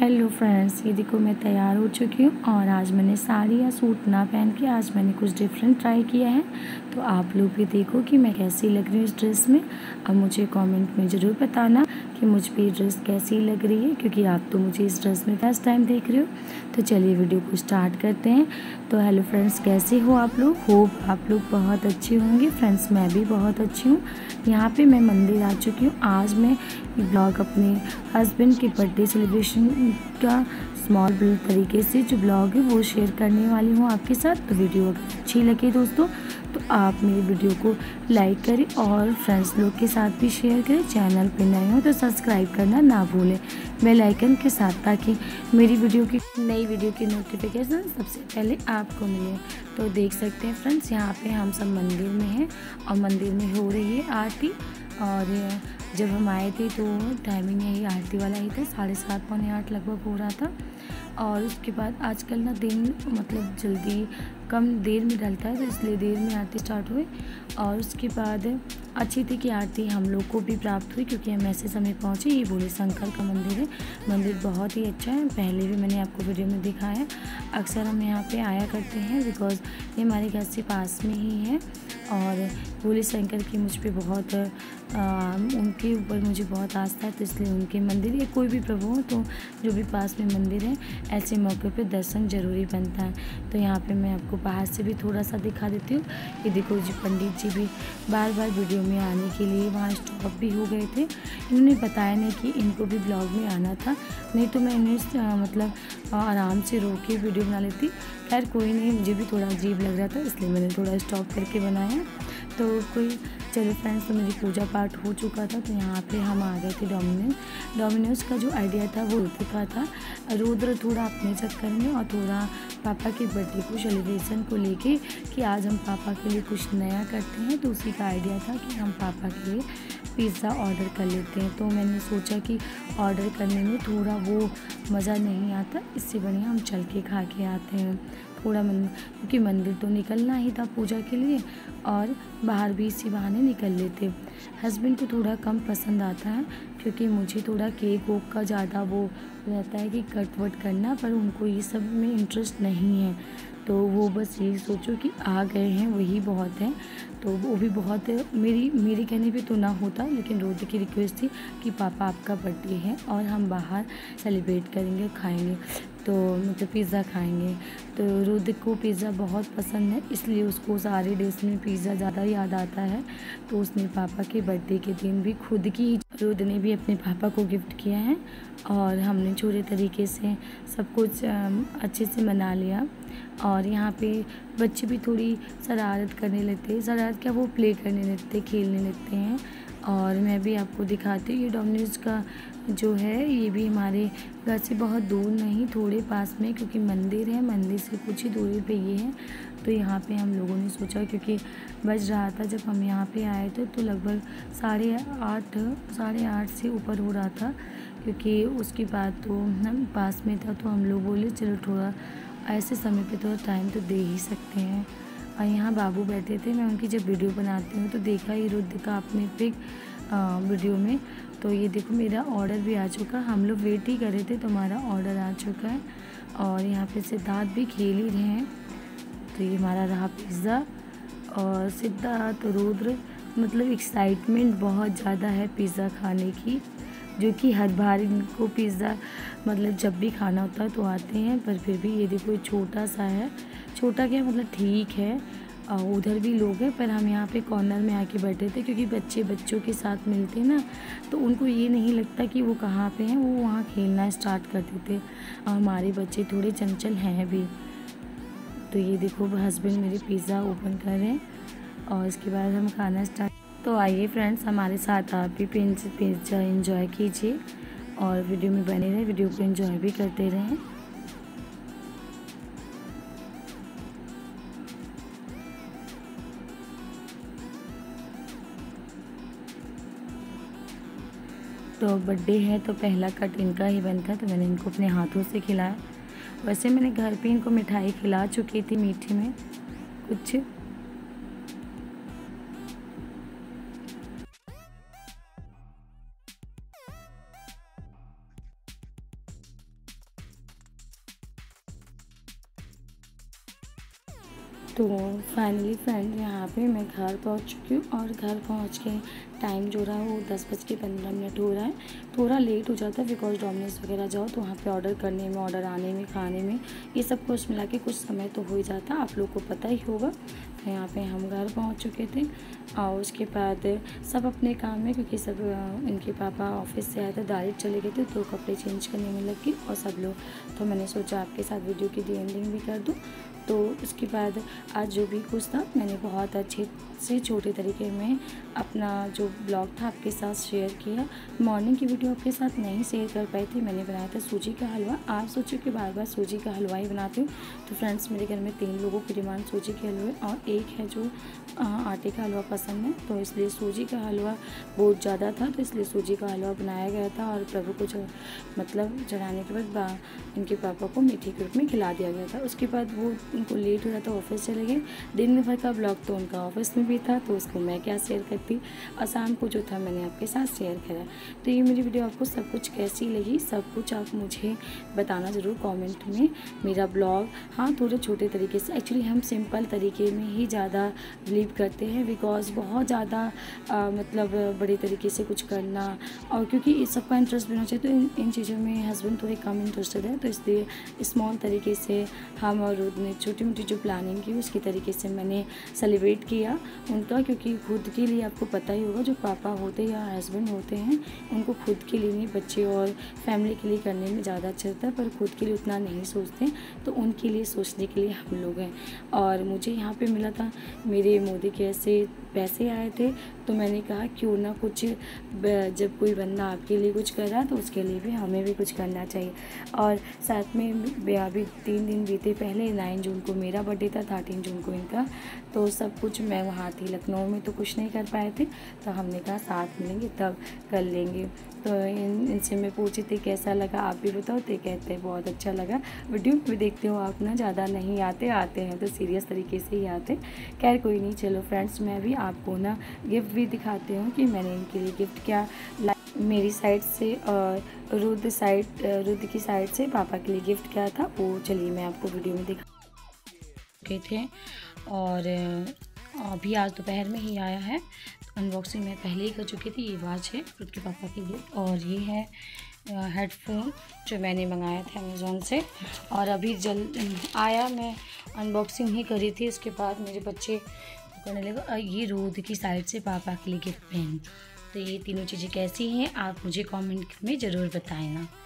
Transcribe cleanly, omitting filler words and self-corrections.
Hello friends, ये देखो मैं तैयार हो चुकी हूँ और आज मैंने साड़ी या सूट ना पहन के आज मैंने कुछ डिफरेंट ट्राई किया है। तो आप लोग भी देखो कि मैं कैसी लग रही हूँ इस ड्रेस में। अब मुझे कमेंट में ज़रूर बताना कि मुझ पे ये ड्रेस कैसी लग रही है, क्योंकि आप तो मुझे इस ड्रेस में फर्स्ट टाइम देख रहे हो। तो चलिए वीडियो को स्टार्ट करते हैं। तो हेलो फ्रेंड्स, कैसे हो आप लोग? होप आप लोग बहुत अच्छे होंगे। फ्रेंड्स, मैं भी बहुत अच्छी हूँ। यहाँ पे मैं मंदिर आ चुकी हूँ। आज मैं ब्लॉग अपने हस्बैंड के बर्थडे सेलिब्रेशन का स्मॉल तरीके से जो ब्लॉग है वो शेयर करने वाली हूँ आपके साथ। तो वीडियो अगर अच्छी लगे दोस्तों तो आप मेरी वीडियो को लाइक करें और फ्रेंड्स लोग के साथ भी शेयर करें। चैनल पे नए हो तो सब्सक्राइब करना ना भूलें बेल आइकन के साथ, ताकि मेरी नई वीडियो की नोटिफिकेशन सबसे पहले आपको मिले। तो देख सकते हैं फ्रेंड्स, यहाँ पे हम सब मंदिर में हैं और मंदिर में हो रही है आरती। और जब हम आए थे तो टाइमिंग यही आरती वाला ही था, 7:30 पौने 8 लगभग हो रहा था। और उसके बाद आजकल ना दिन मतलब जल्दी कम देर में ढलता है, तो इसलिए देर में आरती स्टार्ट हुई। और उसके बाद अच्छी थी कि आरती हम लोग को भी प्राप्त हुई, क्योंकि हम ऐसे समय पहुँचे। ये भोले शंकर का मंदिर है। मंदिर बहुत ही अच्छा है, पहले भी मैंने आपको वीडियो में दिखाया है। अक्सर हम यहाँ पे आया करते हैं बिकॉज़ ये हमारे घर से पास में ही है। और भोले शंकर की मुझ पे बहुत उनके ऊपर मुझे बहुत आस्था है, तो इसलिए उनके मंदिर या कोई भी प्रभु हो तो जो भी पास में मंदिर है ऐसे मौके पे दर्शन ज़रूरी बनता है। तो यहाँ पे मैं आपको बाहर से भी थोड़ा सा दिखा देती हूँ। ये देखो जी, पंडित जी भी बार बार वीडियो में आने के लिए वहाँ स्टॉप भी हो गए थे। इन्होंने बताया नहीं कि इनको भी ब्लॉग में आना था, नहीं तो मैं इन्हें मतलब आराम से रोक के वीडियो बना लेती। खैर कोई नहीं, मुझे भी थोड़ा अजीब लग रहा था इसलिए मैंने थोड़ा स्टॉप करके बनाया। तो कोई चलो फ्रेंड्स, तो मेरी पूजा पाठ हो चुका था। तो यहाँ पे हम आ गए थे डोमिनोज का जो आइडिया था वो रुद्र का था। रुद्र थोड़ा अपने चक्कर में और थोड़ा पापा के बर्थडे को सेलिब्रेशन को लेके कि आज हम पापा के लिए कुछ नया करते हैं, तो उसी का आइडिया था कि हम पापा के लिए पिज़्ज़ा ऑर्डर कर लेते हैं। तो मैंने सोचा कि ऑर्डर करने में थोड़ा वो मज़ा नहीं आता, इससे बढ़िया हम चल के खा के आते हैं थोड़ा क्योंकि मंदिर तो निकलना ही था पूजा के लिए और बाहर भी इसी बहाने निकल लेते। हस्बैंड को थोड़ा कम पसंद आता है, क्योंकि मुझे थोड़ा केक वोक का ज़्यादा वो रहता है कि कट वट करना, पर उनको ये सब में इंटरेस्ट नहीं है। तो वो बस यही सोचो कि आ गए हैं वही बहुत है। तो वो भी बहुत मेरी कहने पे तो ना होता, लेकिन रोज की रिक्वेस्ट थी कि पापा आपका बर्थडे है और हम बाहर सेलिब्रेट करेंगे, खाएंगे, तो मतलब पिज़्ज़ा खाएंगे। तो रुद्र को पिज़्ज़ा बहुत पसंद है, इसलिए उसको सारे डिश में पिज़्ज़ा ज़्यादा याद आता है। तो उसने पापा के बर्थडे के दिन भी खुद की रुद्र ने भी अपने पापा को गिफ्ट किया है और हमने छोटे तरीके से सब कुछ अच्छे से मना लिया। और यहाँ पे बच्चे भी थोड़ी शरारत करने लगते हैं, शरारत क्या वो प्ले करने लगते, खेलने लगते हैं। और मैं भी आपको दिखाती हूँ, ये डोमिनोज का जो है ये भी हमारे घर से बहुत दूर नहीं, थोड़े पास में, क्योंकि मंदिर है, मंदिर से कुछ ही दूरी पे ये है। तो यहाँ पे हम लोगों ने सोचा, क्योंकि बज रहा था जब हम यहाँ पे आए थे तो लगभग 8:30 से ऊपर हो रहा था, क्योंकि उसके बाद तो हम पास में था। तो हम लोग बोले चलो थोड़ा ऐसे समय पे थोड़ा टाइम तो दे ही सकते हैं। और यहाँ बाबू बैठे थे, मैं उनकी जब वीडियो बनाती हूँ तो देखा ही रुद्र का अपने पिक वीडियो में। तो ये देखो मेरा ऑर्डर भी आ चुका, हम लोग वेट ही कर रहे थे तो हमारा ऑर्डर आ चुका है। और यहाँ पे सिद्धार्थ भी खेल ही रहे हैं। तो ये हमारा रहा पिज़्ज़ा और सिद्धार्थ रुद्र, मतलब एक्साइटमेंट बहुत ज़्यादा है पिज़्ज़ा खाने की, जो कि हर बार इनको पिज़्ज़ा मतलब जब भी खाना होता है तो आते हैं। पर फिर भी ये देखो छोटा सा है, छोटा क्या मतलब ठीक है। उधर भी लोग हैं, पर हम यहाँ पे कॉर्नर में आके बैठे थे, क्योंकि बच्चों के साथ मिलते ना तो उनको ये नहीं लगता कि वो कहाँ पे हैं, वो वहाँ खेलना स्टार्ट कर देते। और हमारे बच्चे थोड़े चंचल हैं भी। तो ये देखो हस्बैंड मेरे पिज़्ज़ा ओपन कर रहे हैं और इसके बाद हम खाना स्टार्ट। तो आइए फ्रेंड्स, हमारे साथ आप भी पिज़्ज़ा एंजॉय कीजिए और वीडियो में बने रहें, वीडियो को एंजॉय भी करते रहें। तो बर्थडे है तो पहला कट इनका ही बनता है, तो मैंने इनको अपने हाथों से खिलाया। वैसे मैंने घर पे इनको मिठाई खिला चुकी थी मीठे में कुछ। तो फाइनली फ्रेंड यहाँ पे मैं घर पहुँच चुकी हूँ और घर पहुँच के टाइम जो रहा है वो 10:15 हो रहा है। थोड़ा लेट हो जाता है बिकॉज डोमिनोज वगैरह जाओ तो वहाँ पे ऑर्डर करने में, ऑर्डर आने में, खाने में, ये सब कुछ मिला के कुछ समय तो हो ही जाता, आप लोग को पता ही होगा। तो यहाँ पे हम घर पहुँच चुके थे और उसके बाद सब अपने काम में, क्योंकि सब इनके पापा ऑफिस से आए थे, डायरेक्ट चले गए थे, तो कपड़े चेंज करने में लग गई और सब लोग। तो मैंने सोचा आपके साथ वीडियो की एंडिंग भी कर दूँ। तो उसके बाद आज जो भी कुछ था मैंने बहुत अच्छे से छोटे तरीके में अपना जो ब्लॉग था आपके साथ शेयर किया। मॉर्निंग की वीडियो आपके साथ नहीं शेयर कर पाई थी। मैंने बनाया था सूजी का हलवा। आप सोचो कि बार बार सूजी का हलवा ही बनाती हूँ। तो फ्रेंड्स मेरे घर में 3 लोगों की डिमांड सूजी के हलवे और एक है जो आटे का हलवा पसंद है, तो इसलिए सूजी का हलवा बहुत ज़्यादा था, तो इसलिए सूजी का हलवा बनाया गया था और प्रभु को जो मतलब चढ़ाने के बाद इनके पापा को मीठी के रूप में खिला दिया गया था। उसके बाद वो उनको लेट हो रहा था, ऑफिस चले गए। दिन भर का ब्लॉग तो उनका ऑफिस में भी था, तो उसको मैं क्या शेयर करती, और शाम को जो था मैंने आपके साथ शेयर करा। तो ये मेरी वीडियो आपको सब कुछ कैसी लगी, सब कुछ आप मुझे बताना ज़रूर कमेंट में। मेरा ब्लॉग हाँ थोड़े छोटे तरीके से, एक्चुअली हम सिंपल तरीके में ही ज़्यादा बिलीव करते हैं, बिकॉज बहुत ज़्यादा मतलब बड़े तरीके से कुछ करना, और क्योंकि सबका इंटरेस्ट भी होना चाहिए, तो इन चीज़ों में हस्बैंड थोड़े कम इंटरेस्टेड है, तो इसलिए स्मॉल तरीके से हम और ने छोटी मोटी जो प्लानिंग की उसकी तरीके से मैंने सेलिब्रेट किया उनका, क्योंकि खुद के लिए आपको पता ही होगा जो पापा होते हैं या हस्बैंड होते हैं उनको खुद के लिए नहीं, बच्चे और फैमिली के लिए करने में ज़्यादा अच्छा होता है, पर खुद के लिए उतना नहीं सोचते, तो उनके लिए सोचने के लिए हम लोग हैं। और मुझे यहाँ पे मिला था, मेरे मोदी के ऐसे पैसे आए थे, तो मैंने कहा क्यों ना कुछ, जब कोई बंदा आपके लिए कुछ कर रहा है तो उसके लिए भी हमें भी कुछ करना चाहिए। और साथ में अभी 3 दिन बीते पहले 9 जून को मेरा बर्थडे था, 13 जून को इनका, तो सब कुछ मैं वहाँ थी लखनऊ में, तो कुछ नहीं कर पाए थे, तो हमने कहा साथ मिलेंगे तब कर लेंगे। तो इनसे मैं पूछी थी कैसा लगा, आप भी बताओ, तो कहते हैं बहुत अच्छा लगा। वीडियो भी देखते हो आप ना, ज़्यादा नहीं आते हैं तो सीरियस तरीके से ही आते। खैर कोई नहीं, चलो फ्रेंड्स मैं भी आपको ना गिफ्ट भी दिखाती हूँ कि मैंने इनके लिए गिफ्ट क्या मेरी साइड से और रुद्र की साइड से पापा के लिए गिफ्ट क्या था, वो चलिए मैं आपको वीडियो में दिखा चुके थे। और अभी आज दोपहर में ही आया है, तो अनबॉक्सिंग मैं पहले ही कर चुकी थी। ये वॉच है रुद्र के पापा के लिए, और ये है हेडफोन जो मैंने मंगाया था अमेज़ोन से, और अभी जल्द आया, मैं अनबॉक्सिंग ही करी थी, इसके बाद मेरे बच्चे करने लगे। और ये रुद्र की साइड से पापा के लिए गिफ्ट पेन। तो ये तीनों चीज़ें कैसी हैं आप मुझे कमेंट में ज़रूर बताएं ना।